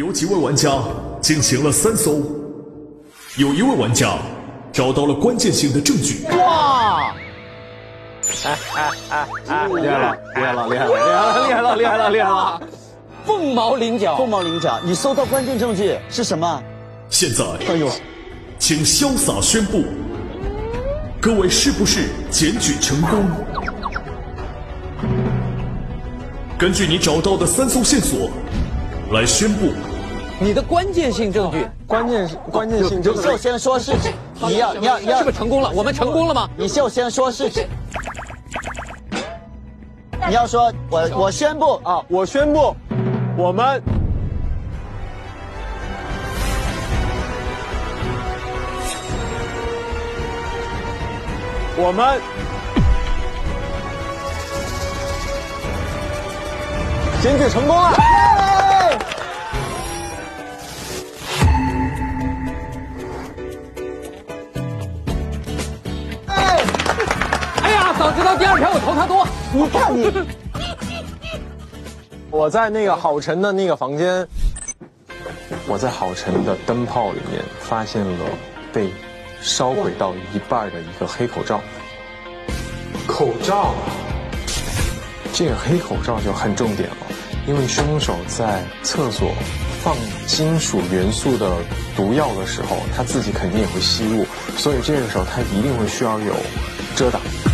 有几位玩家进行了3搜，有1位玩家找到了关键性的证据。 哇！厉害了，厉害了，厉害了，厉害了，厉害了，厉害了，厉害了！凤毛麟角， 凤毛麟角，你搜到关键证据是什么？ 现在， 哎呦， 请潇洒宣布，各位是不是检举成功？根据你找到的3搜线索来宣布你的关键性证据， 关键性证据。你就先说事情，你要， 是不是成功了？我们成功了吗？ 你就先说事情。你要说，我宣布啊， 我宣布，我们检举成功了。 哎呀，早知道第2条我投他多。 你看你， 我在那个郝晨的那个房间，我在郝晨的灯泡里面发现了被烧毁到一半的一个黑口罩。口罩，这个黑口罩就很重点了，因为凶手在厕所放金属元素的毒药的时候，他自己肯定也会吸入，所以这个时候他一定会需要有遮挡。